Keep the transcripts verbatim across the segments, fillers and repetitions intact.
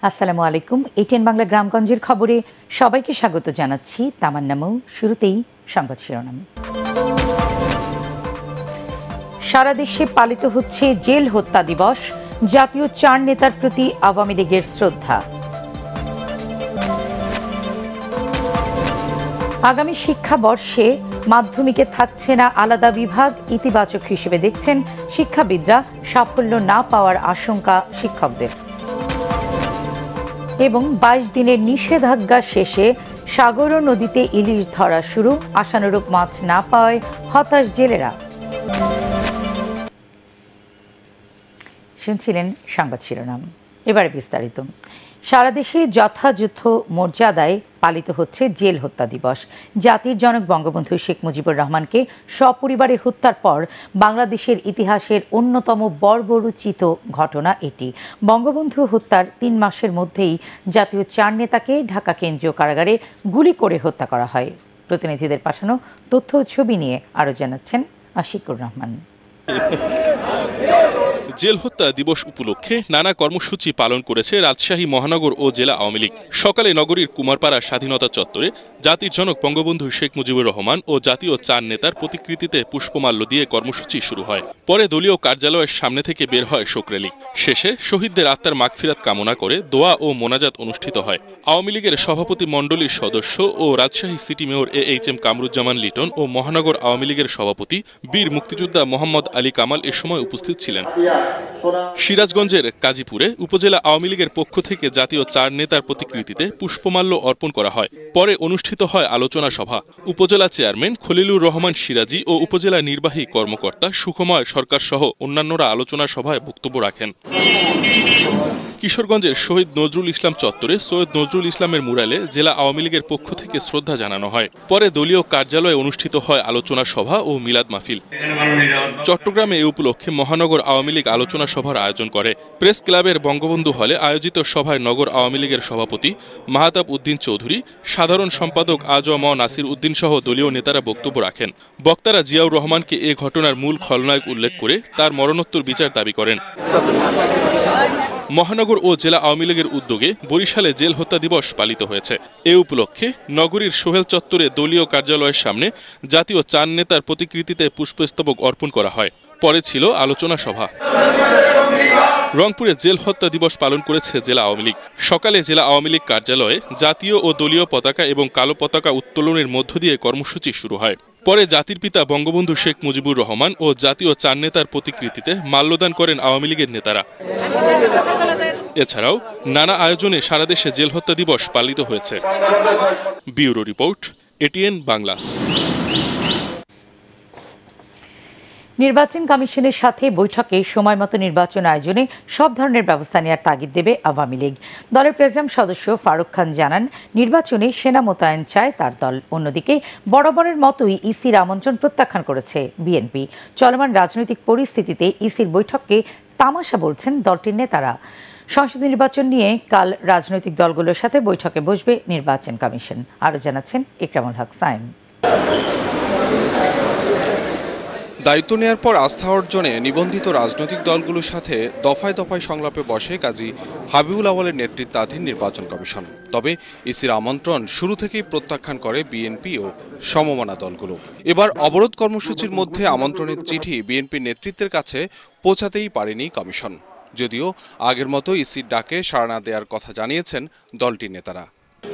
আসসালামু আলাইকুম। এটিএন বাংলা গ্রামগঞ্জের খবরে সবাইকে স্বাগত জানাচ্ছি। তামান্না। শুরুতেই সংবাদ শিরোনাম। সারা দেশে পালিত হচ্ছে জেল হত্যা দিবস। জাতীয় চার নেতার প্রতি আওয়ামী লীগের শ্রদ্ধা। আগামী শিক্ষাবর্ষে মাধ্যমিকে থাকছে না আলাদা বিভাগ, ইতিবাচক হিসেবে দেখছেন শিক্ষাবিদরা। সাফল্য না পাওয়ার আশঙ্কা শিক্ষকদের। এবং বাইশ দিনের নিষেধাজ্ঞা শেষে সাগর ও নদীতে ইলিশ ধরা শুরু। আশানুরূপ মাছ না পাওয়ায় হতাশ জেলেরা। শুনছিলেন সংবাদ শিরোনাম, এবারে বিস্তারিত। সারা দেশে যথাযথ মর্যাদায় পালিত হচ্ছে জেল হত্যা দিবস। জাতির জনক বঙ্গবন্ধু শেখ মুজিবুর রহমানকে সপরিবারে হত্যার পর বাংলাদেশের ইতিহাসের অন্যতম বর্বরোচিত ঘটনা এটি। বঙ্গবন্ধু হত্যার তিন মাসের মধ্যেই জাতীয় চার নেতাকে ঢাকা কেন্দ্রীয় কারাগারে গুলি করে হত্যা করা হয়। প্রতিনিধিদের পাঠানো তথ্য ও ছবি নিয়ে আরও জানাচ্ছেন আশিকুর রহমান। জেল হত্যা দিবস উপলক্ষে নানা কর্মসূচি পালন করেছে রাজশাহী মহানগর ও জেলা আওয়ামী লীগ। সকালে নগরীর কুমারপাড়া স্বাধীনতা চত্বরে জাতির জনক বঙ্গবন্ধু শেখ মুজিবুর রহমান ও জাতীয় চার নেতার প্রতিকৃতিতে পুষ্পমাল্য দিয়ে কর্মসূচি শুরু হয়। পরে দলীয় কার্যালয়ের সামনে থেকে বের হয় শোক র্যালি। শেষে শহীদদের আত্মার মাগফিরাত কামনা করে দোয়া ও মোনাজাত অনুষ্ঠিত হয়। আওয়ামী লীগের সভাপতি মণ্ডলীর সদস্য ও Rajshahi city mayor A H M Kamruzzaman Liton ও মহানগর আওয়ামী লীগের সভাপতি বীর মুক্তিযোদ্ধা মোহাম্মদ আলী কামাল এ সময় উপস্থিত ছিলেন। সিরাজগঞ্জের কাজীপুরে উপজেলা আওয়ামী লীগের পক্ষ থেকে জাতীয় চার নেতার প্রতিকৃতিতে পুষ্পমাল্য অর্পণ করা হয়। পরে অনুষ্ঠিত হয় আলোচনা সভা। উপজেলা চেয়ারম্যান খলিলুর রহমান সিরাজি ও উপজেলা নির্বাহী কর্মকর্তা সুখময় সরকার সহ অন্যান্যরা আলোচনা সভায় বক্তব্য রাখেন। কিশোরগঞ্জের শহীদ নজরুল ইসলাম চত্বরে সৈয়দ নজরুল ইসলামের মুরালে জেলা আওয়ামী লীগের পক্ষ থেকে শ্রদ্ধা জানানো হয়। পরে দলীয় কার্যালয়ে অনুষ্ঠিত হয় আলোচনা সভা ও মিলাদ মাহফিল। চট্টগ্রামে এ উপলক্ষে মহানগর আওয়ামী লীগ আলোচনা সভার আয়োজন করে। প্রেস ক্লাবের বঙ্গবন্ধু হলে আয়োজিত সভায় নগর আওয়ামী লীগের সভাপতি মাহতাব উদ্দিন চৌধুরী, সাধারণ সম্পাদক আজ ম নাসির উদ্দিন সহ দলীয় নেতারা বক্তব্য রাখেন। বক্তারা জিয়াউর রহমানকে এ ঘটনার মূল খলনায়ক উল্লেখ করে তার মরণোত্তর বিচার দাবি করেন। মহানগর ও জেলা আওয়ামী লীগের উদ্যোগে বরিশালে জেল হত্যা দিবস পালিত হয়েছে। এ উপলক্ষে নগরীর সোহেল চত্বরে দলীয় কার্যালয়ের সামনে জাতীয় চার নেতার প্রতিকৃতিতে পুষ্পস্তবক অর্পণ করা হয়। পরে ছিল আলোচনা সভা। রংপুরে জেল হত্যা দিবস পালন করেছে জেলা আওয়ামী লীগ। সকালে জেলা আওয়ামী লীগ কার্যালয়ে জাতীয় ও দলীয় পতাকা এবং কালো পতাকা উত্তোলনের মধ্য দিয়ে কর্মসূচি শুরু হয়। পরে জাতির পিতা বঙ্গবন্ধু শেখ মুজিবুর রহমান ও জাতীয় চার নেতার প্রতিকৃতিতে মাল্যদান করেন আওয়ামী লীগের নেতারা। এছাড়াও নানা আয়োজনে সারা দেশে জেল হত্যা দিবস পালিত হয়েছে। Bureau report, ATN Bangla. নির্বাচন কমিশনের সাথে বৈঠকে সময়মতো নির্বাচন আয়োজনে সব ধরনের ব্যবস্থা নেওয়ার তাগিদ দেবে আওয়ামী লীগ। দলের প্রেসিডিয়াম সদস্য ফারুক খান জানান, নির্বাচনে সেনা মোতায়েন চায় তার দল। অন্যদিকে বরাবরের মতোই ইসির আমন্ত্রণ প্রত্যাখ্যান করেছে বিএনপি। চলমান রাজনৈতিক পরিস্থিতিতে ইসির বৈঠককে তামাশা বলছেন দলটির নেতারা। সংসদ নির্বাচন নিয়ে কাল রাজনৈতিক দলগুলোর সাথে বৈঠকে বসবে নির্বাচন কমিশন। আরও জানাচ্ছেন ইকরামুল হক সাইম। দায়িত্ব নেয়ার পর আস্থা অর্জনে নিবন্ধিত রাজনৈতিক দলগুলোর সাথে দফায় দফায় সংলাপে বসে কাজী হাবিবুল আওয়ালের নেতৃত্বাধীন নির্বাচন কমিশন। তবে ইসির আমন্ত্রণ শুরু থেকেই প্রত্যাখ্যান করে বিএনপি ও সমমনা দলগুলো। এবার অবরোধ কর্মসূচির মধ্যে আমন্ত্রণের চিঠি বিএনপির নেতৃত্বের কাছে পৌঁছাতেই পারেনি কমিশন। যদিও আগের মতো ইসির ডাকে সাড়া না দেওয়ার কথা জানিয়েছেন দলটির নেতারা।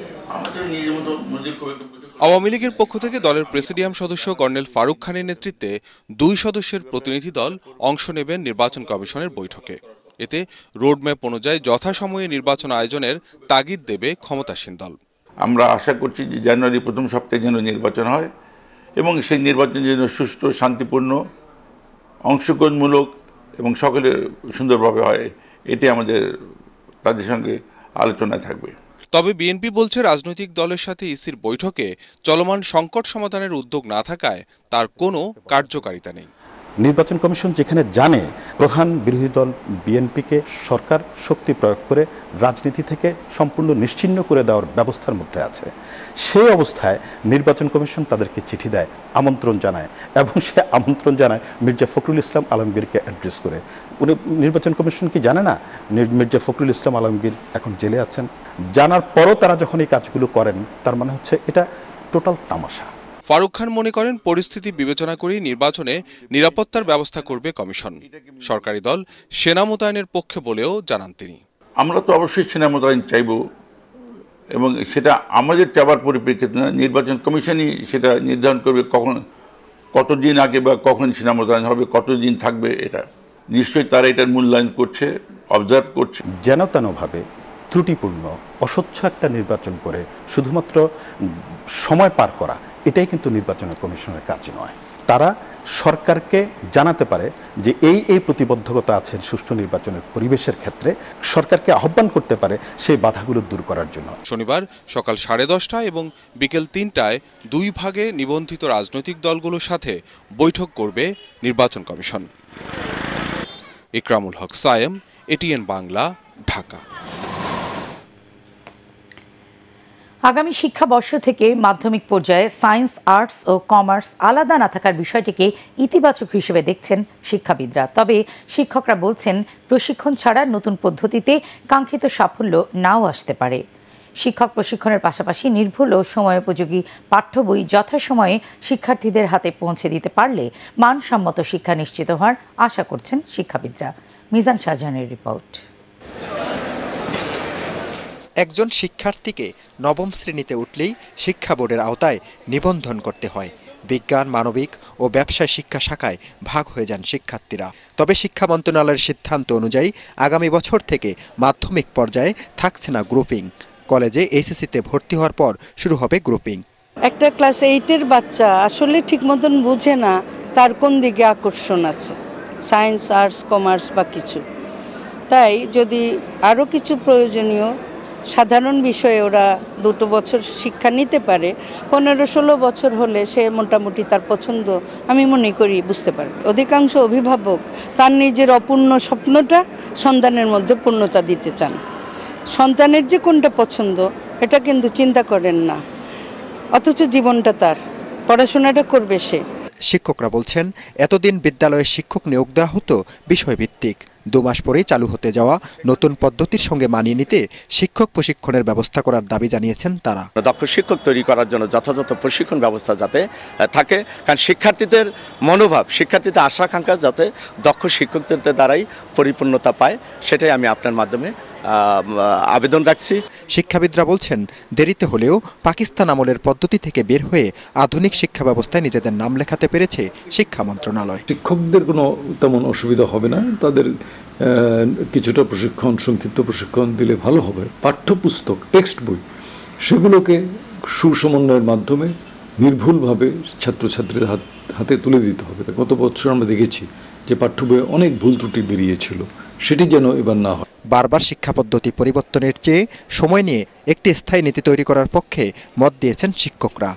আওয়ামী লীগের পক্ষ থেকে দলের প্রেসিডিয়াম সদস্য কর্নেল ফারুক খানের নেতৃত্বে দুই সদস্যের প্রতিনিধি দল অংশ নেবেন নির্বাচন কমিশনের বৈঠকে। এতে রোডম্যাপ অনুযায়ী যথাসময়ে নির্বাচন আয়োজনের তাগিদ দেবে ক্ষমতাসীন দল। আমরা আশা করছি যে জানুয়ারি প্রথম সপ্তাহে যেন নির্বাচন হয় এবং সেই নির্বাচন যেন সুষ্ঠু, শান্তিপূর্ণ, অংশগ্রহণমূলক এবং সকলের সুন্দরভাবে হয়, এটি আমাদের তাদের সঙ্গে আলোচনায় থাকবে। তবে বিএনপি বলছে রাজনৈতিক দলের সাথে ইসির বৈঠকে চলমান সংকট সমাধানের উদ্যোগ না থাকায় তার কোনো কার্যকারিতা নেই। নির্বাচন কমিশন যেখানে জানে প্রধান বিরোধী দল বিএনপিকে সরকার শক্তি প্রয়োগ করে রাজনীতি থেকে সম্পূর্ণ নিশ্চিহ্ন করে দেওয়ার ব্যবস্থার মধ্যে আছে, সেই অবস্থায় নির্বাচন কমিশন তাদেরকে চিঠি দেয়, আমন্ত্রণ জানায় এবং সে আমন্ত্রণ জানায় মির্জা ফখরুল ইসলাম আলমগীরকে অ্যাড্রেস করে। উনি নির্বাচন কমিশন কি জানে না মির্জা ফখরুল ইসলাম আলমগীর এখন জেলে আছেন? জানার পরও তারা যখন এই কাজগুলো করেন, তার মানে হচ্ছে এটা টোটাল তামাশা। ফারুক খান মনে করেন পরিস্থিতি বিবেচনা করে নির্বাচনে নিরাপত্তার ব্যবস্থা করবে কমিশন। সরকারি দল সেনা মোতায়েনের পক্ষে বলেও জানান তিনি। আমরা তো অবশ্যই সেনা মোতায়েন চাইব এবং সেটা আমাদের চাবার পরিপ্রেক্ষিতে না, নির্বাচন কমিশনই সেটা নির্ধারণ করবে কখন, কতদিন আগে বা কখন সেনা মোতায়েন হবে, কতদিন থাকবে। এটা নিশ্চয়ই তারা এটার মূল্যায়ন করছে, অবজার্ভ করছে। যেন তেনভাবে ত্রুটিপূর্ণ অস্বচ্ছ একটা নির্বাচন করে শুধুমাত্র সময় পার করা, এটাই কিন্তু নির্বাচন কমিশনের কাজ নয়। তারা সরকারকে জানাতে পারে যে এই এই প্রতিবদ্ধকতা আছে সুষ্ঠু নির্বাচনের পরিবেশের ক্ষেত্রে, সরকারকে আহ্বান করতে পারে সেই বাধাগুলো দূর করার জন্য। শনিবার সকাল সাড়ে দশটায় এবং বিকেল তিনটায় দুই ভাগে নিবন্ধিত রাজনৈতিক দলগুলোর সাথে বৈঠক করবে নির্বাচন কমিশন। ইকরামুল হক সায়েম, এটিএন বাংলা, ঢাকা। আগামী শিক্ষাবর্ষ থেকে মাধ্যমিক পর্যায়ে সায়েন্স, আর্টস ও কমার্স আলাদা না থাকার বিষয়টিকে ইতিবাচক হিসেবে দেখছেন শিক্ষাবিদরা। তবে শিক্ষকরা বলছেন প্রশিক্ষণ ছাড়া নতুন পদ্ধতিতে কাঙ্ক্ষিত সাফল্য নাও আসতে পারে। শিক্ষক প্রশিক্ষণের পাশাপাশি নির্ভুল ও সময়োপযোগী পাঠ্য বই যথাসময়ে শিক্ষার্থীদের হাতে পৌঁছে দিতে পারলে মানসম্মত শিক্ষা নিশ্চিত হওয়ার আশা করছেন শিক্ষাবিদরা। মিজান শাহজাহানের রিপোর্ট। একজন শিক্ষার্থীকে নবম শ্রেণীতে উঠলেই শিক্ষা বোর্ডের আওতায় নিবন্ধন করতে হয়। বিজ্ঞান, মানবিক ও ব্যবসায় শিক্ষা শাখায় ভাগ হয়ে যান শিক্ষার্থীরা। তবে শিক্ষা মন্ত্রণালয়ের সিদ্ধান্ত অনুযায়ী আগামী বছর থেকে মাধ্যমিক পর্যায়ে থাকছে না গ্রুপিং। কলেজে এইচএসসিতে ভর্তি হওয়ার পর শুরু হবে গ্রুপিং। একটা ক্লাস এইটের বাচ্চা আসলে ঠিক মতন বুঝে না তার কোন দিকে আকর্ষণ আছে, সায়েন্স, আর্টস, কমার্স বা কিছু। তাই যদি আরও কিছু প্রয়োজনীয় সাধারণ বিষয়ে ওরা দুটো বছর শিক্ষা নিতে পারে, পনেরো ষোলো বছর হলে সে মোটামুটি তার পছন্দ আমি মনে করি বুঝতে পারবে। অধিকাংশ অভিভাবক তার নিজের অপূর্ণ স্বপ্নটা সন্তানের মধ্যে পূর্ণতা দিতে চান। সন্তানের যে কোনটা পছন্দ এটা কিন্তু চিন্তা করেন না, অথচ জীবনটা তার, পড়াশোনাটা করবে সে। শিক্ষকরা বলছেন এতদিন বিদ্যালয়ে শিক্ষক নিয়োগ দেওয়া হতো বিষয়ভিত্তিক। দু মাস পরেই চালু হতে যাওয়া নতুন পদ্ধতির সঙ্গে মানিয়ে নিতে শিক্ষক প্রশিক্ষণের ব্যবস্থা করার দাবি জানিয়েছেন তারা। দক্ষ শিক্ষক তৈরি করার জন্য যথাযথ প্রশিক্ষণ ব্যবস্থা যাতে থাকে, কারণ শিক্ষার্থীদের মনোভাব, শিক্ষার্থীদের আশা আকাঙ্ক্ষা যাতে দক্ষ শিক্ষকদের দ্বারাই পরিপূর্ণতা পায়, সেটাই আমি আপনার মাধ্যমে আবেদন রাখছি। শিক্ষাবিদরা বলছেন দেরিতে হলেও পাকিস্তান আমলের পদ্ধতি থেকে বের হয়ে আধুনিক শিক্ষা ব্যবস্থায় নিজেদের নাম লেখাতে পেরেছে শিক্ষা মন্ত্রণালয়। শিক্ষকদের কোনো তেমন অসুবিধা হবে না, তাদের কিছুটা প্রশিক্ষণ, সংক্ষিপ্ত প্রশিক্ষণ দিলে ভালো হবে। পাঠ্যপুস্তক, টেক্সট বই, সেগুলোকে সুসমন্বয়ের মাধ্যমে নির্ভুলভাবে ছাত্রছাত্রীর হাত হাতে তুলে দিতে হবে। গত বছর আমরা দেখেছি যে পাঠ্য বইয়ে অনেক ভুল ত্রুটি বেরিয়েছিল, সেটি যেন এবার না হয়। বারবার শিক্ষা পদ্ধতি পরিবর্তনের চেয়ে সময় নিয়ে একটি স্থায়ী নীতি তৈরি করার পক্ষে মত দিয়েছেন শিক্ষকরা।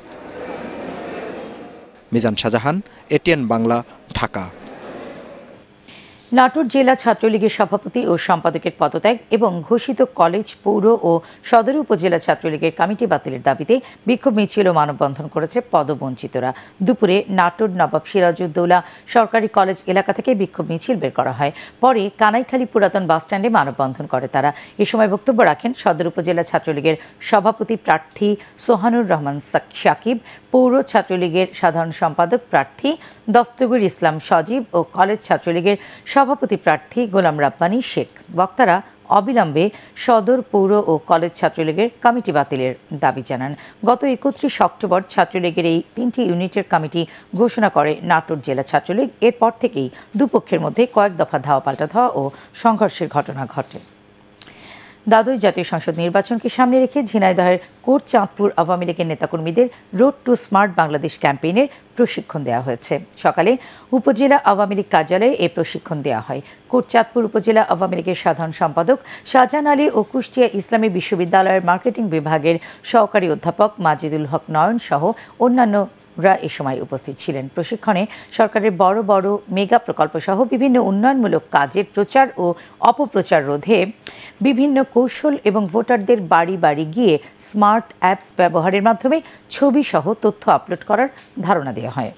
মিজান শাহজাহান, এটিএন বাংলা, ঢাকা। নাটোর জেলা ছাত্রলীগের সভাপতি ও সম্পাদকের পদত্যাগ এবং ঘোষিত কলেজ, পৌর ও সদর উপজেলা ছাত্রলীগের কমিটি বাতিলের দাবিতে বিক্ষোভ মিছিল ও মানববন্ধন করেছে পদবঞ্চিতরা। দুপুরে নাটোর নবাব সিরাজউদ্দৌলা সরকারি কলেজ এলাকা থেকে বিক্ষোভ মিছিল বের করা হয়। পরে কানাইখালী পুরাতন বাসস্ট্যান্ডে মানববন্ধন করে তারা। এ সময় বক্তব্য রাখেন সদর উপজেলা ছাত্রলীগের সভাপতি প্রার্থী সোহানুর রহমান সাকিব, পৌর ছাত্রলীগের সাধারণ সম্পাদক প্রার্থী দস্তগীর ইসলাম সজীব ও কলেজ ছাত্রলীগের সভাপতি প্রার্থী গোলাম রাব্বানী শেখ। বক্তারা অবিলম্বে সদর, পৌর ও কলেজ ছাত্রলীগের কমিটি বাতিলের দাবি জানান। গত একত্রিশ অক্টোবর ছাত্রলীগের এই তিনটি ইউনিটের কমিটি ঘোষণা করে নাটোর জেলা ছাত্রলীগ। এরপর থেকেই দুপক্ষের মধ্যে কয়েক দফা ধাওয়া পাল্টা ধাওয়া ও সংঘর্ষের ঘটনা ঘটে। দ্বাদশ জাতীয় সংসদ নির্বাচনকে সামনে রেখে ঝিনাইদহের কোট চাঁদপুর আওয়ামী লীগের নেতাকর্মীদের রোড টু স্মার্ট বাংলাদেশ ক্যাম্পেইনের প্রশিক্ষণ দেওয়া হয়েছে। সকালে উপজেলা আওয়ামী লীগ কার্যালয়ে এই প্রশিক্ষণ দেওয়া হয়। কোট চাঁদপুর উপজেলা আওয়ামী লীগের সাধারণ সম্পাদক শাহজাহান আলী ও কুষ্টিয়া ইসলামী বিশ্ববিদ্যালয়ের মার্কেটিং বিভাগের সহকারী অধ্যাপক মাজিদুল হক নয়ন সহ অন্যান্য রা এ সময় উপস্থিত ছিলেন। প্রশিক্ষণে সরকারের বড় বড় মেগা প্রকল্প সহ বিভিন্ন উন্নয়নমূলক কাজের প্রচার ও অপপ্রচার রোধে বিভিন্ন কৌশল এবং ভোটারদের বাড়ি বাড়ি গিয়ে স্মার্ট অ্যাপস ব্যবহারের মাধ্যমে ছবি সহ তথ্য আপলোড করার ধারণা দেওয়া হয়।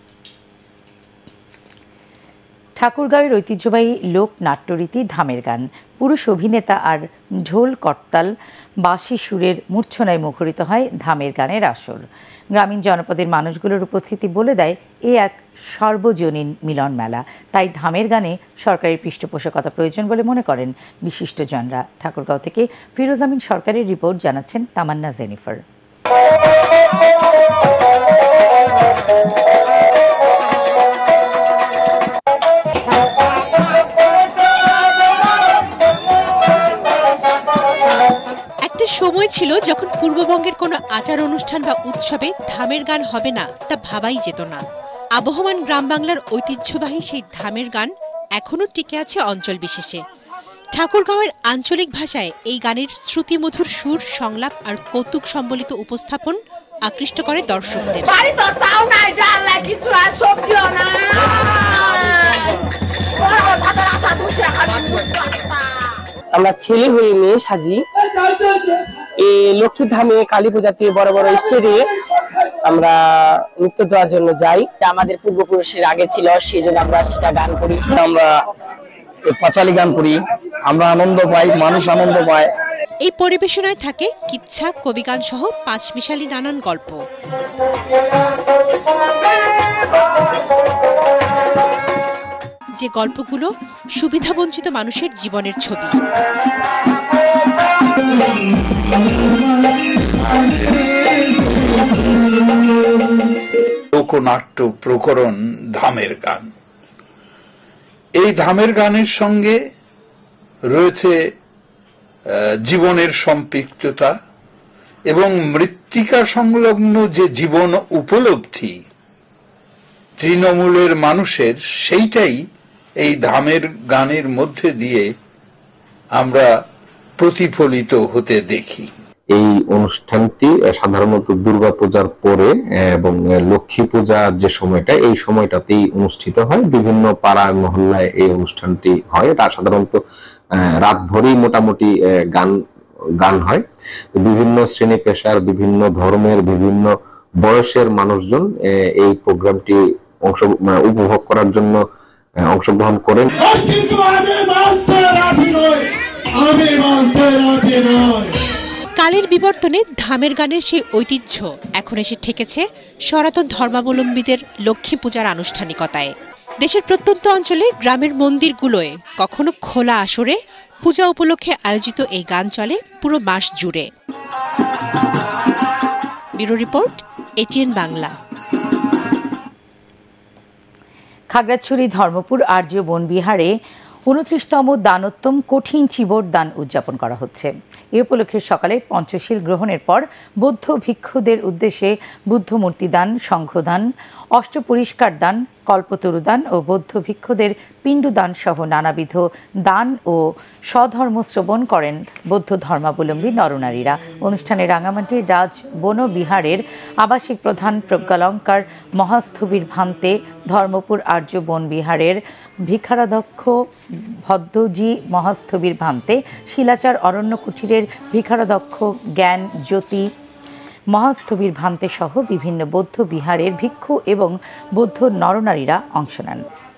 ঠাকুরগাঁওয়ের ঐতিহ্যবাহী লোক নাট্যরীতি ধামের গান, পুরুষ অভিনেতা আর ঢোল করতাল বাঁশি সুরের মূর্ছনায় মুখরিত হয় ধামের গানের আসর। গ্রামীণ জনপদের মানুষগুলোর উপস্থিতি বলে দেয় এ এক সর্বজনীন মিলন মেলা। তাই ধামের গানে সরকারের পৃষ্ঠপোষকতা প্রয়োজন বলে মনে করেন বিশিষ্টজনরা। ঠাকুরগাঁও থেকে ফিরোজ আমিন সরকারের রিপোর্ট, জানাচ্ছেন তামান্না জেনিফার। সময় ছিল যখন পূর্ববঙ্গের কোনো আচার অনুষ্ঠান বা উৎসবে ধামের গান হবে না তা ভাবাই যেত না। আবহমান গ্রাম বাংলার ঐতিহ্যবাহী সেই ধামের গান এখনও টিকে আছে অঞ্চল বিশেষে। ঠাকুরগাঁওয়ের আঞ্চলিক ভাষায় এই গানের শ্রুতিমধুর সুর, সংলাপ আর কৌতুক সম্বলিত উপস্থাপন আকৃষ্ট করে দর্শকদের। আমরা ছেলে হয়ে মেয়ে সাজি এই লক্ষ্মী ধামে, কালী পূজাতে, বড় বড় স্টেজে আমরা নৃত্য দেওয়ার জন্য যাই। আমাদের পূর্বপুরুষের আগে ছিল, সেই জন্য আমরা সেটা গান করি। আমরা পাঁচালী গান করি, আমরা আনন্দ পাই, মানুষ আনন্দ পায়। এই পরিবেশনায় থাকে কিচ্ছা, কবিগান সহ পাঁচমিশালি নানান গল্প। যে গল্পগুলো সুবিধাবঞ্চিত মানুষের জীবনের ছবি। লোকনাট্য প্রকরণ ধামের গান। এই ধামের গানের সঙ্গে রয়েছে জীবনের সম্পৃক্ততা এবং মৃত্তিকা সংলগ্ন যে জীবন উপলব্ধি তৃণমূলের মানুষের, সেইটাই এই ধামের গানের মধ্যে দিয়ে আমরা প্রতিফলিত হতে দেখি। এই অনুষ্ঠানটি সাধারণত দুর্গা পূজার পরে এবং লক্ষ্মী পূজার যে সময়টা, এই সময়টাতেই অনুষ্ঠিত হয়। বিভিন্ন পাড়ায় মহল্লায় এই অনুষ্ঠানটি হয়। তা সাধারণত রাত ভরেই মোটামুটি গান গান হয়। বিভিন্ন শ্রেণী পেশার, বিভিন্ন ধর্মের, বিভিন্ন বয়সের মানুষজন এই প্রোগ্রামটি অংশ উপভোগ করার জন্য অংশগ্রহণ করেন। কালের বিবর্তনে ধামের গানের সেই ঐতিহ্য এখন এসে ঠেকেছে সনাতন ধর্মাবলম্বীদের লক্ষ্মী পূজার আনুষ্ঠানিকতায়। দেশের প্রত্যন্ত অঞ্চলে গ্রামের মন্দিরগুলোয় কখনো খোলা আসরে পূজা উপলক্ষে আয়োজিত এই গান চলে পুরো মাস জুড়ে। Bureau report, ATN Bangla. Khagrachari Dharmapur আর্য বনবিহারে উনত্রিশতম দানোত্তম কঠিন চিবর দান উদযাপন করা হচ্ছে। এ উপলক্ষে সকালে পঞ্চশীল গ্রহণের পর বৌদ্ধ ভিক্ষুদের উদ্দেশ্যে বুদ্ধ মূর্তি দান, সংঘদান, অষ্টপরিষ্কার দান, কল্পতরু দান ও বৌদ্ধ ভিক্ষুদের পিণ্ডদান সহ নানাবিধ দান ও স্বধর্ম শ্রবণ করেন বৌদ্ধ ধর্মাবলম্বী নরনারীরা। অনুষ্ঠানে রাঙামাটির রাজ বনবিহারের আবাসিক প্রধান প্রজ্ঞালঙ্কার মহাস্থবির ভান্তে, ধর্মপুর আর্য বনবিহারের ভিক্ষারাধ্যক্ষ ভদ্রজি মহাস্থবির ভান্তে, শিলাচার অরণ্য কুঠিরের ভিক্ষারাধ্যক্ষ জ্ঞান জ্যোতি মহাস্থবির ভান্তে সহ বিভিন্ন বৌদ্ধ বিহারের ভিক্ষু এবং বৌদ্ধ নরনারীরা অংশ নেন।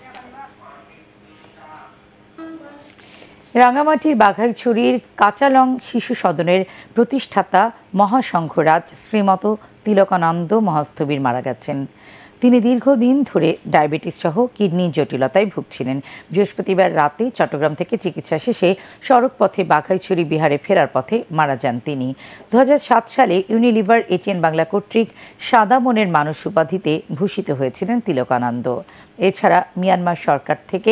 রাঙামাটির বাঘাইছড়ির কাঁচালং শিশু সদনের প্রতিষ্ঠাতা মহাসংঘরাজ শ্রীমত তিলকানন্দ মহাস্থবির মারা গেছেন। তিনি দীর্ঘদিন ধরে ডায়াবেটিস সহ কিডনি জটিলতায় ভুগছিলেন। বৃহস্পতিবার রাতে চট্টগ্রাম থেকে চিকিৎসা শেষে সড়ক পথে বাঘাইছড়ি বিহারে ফেরার পথে মারা যান তিনি। দু হাজার সাত সালে ইউনিলিভার এটিএন বাংলা কর্তৃক সাদা মনের মানুষ উপাধিতে ভূষিত হয়েছিলেন তিলকানন্দ। এছাড়া মিয়ানমার সরকার থেকে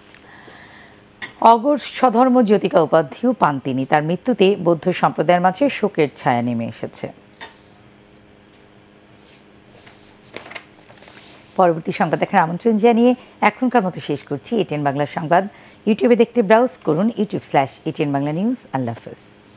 অগর স্বধর্ম জ্যোতিকা উপাধিও পান তিনি। তার মৃত্যুতে বৌদ্ধ সম্প্রদায়ের মাঝে শোকের ছায়া নেমে এসেছে। পরবর্তী সংবাদ দেখার আমন্ত্রণ জানিয়ে এখনকার মতো শেষ করছি এটিএন বাংলা সংবাদ। ইউটিউবে দেখতে ব্রাউজ করুন YouTube slash ATN Bangla news. আল্লাহ হাফেজ।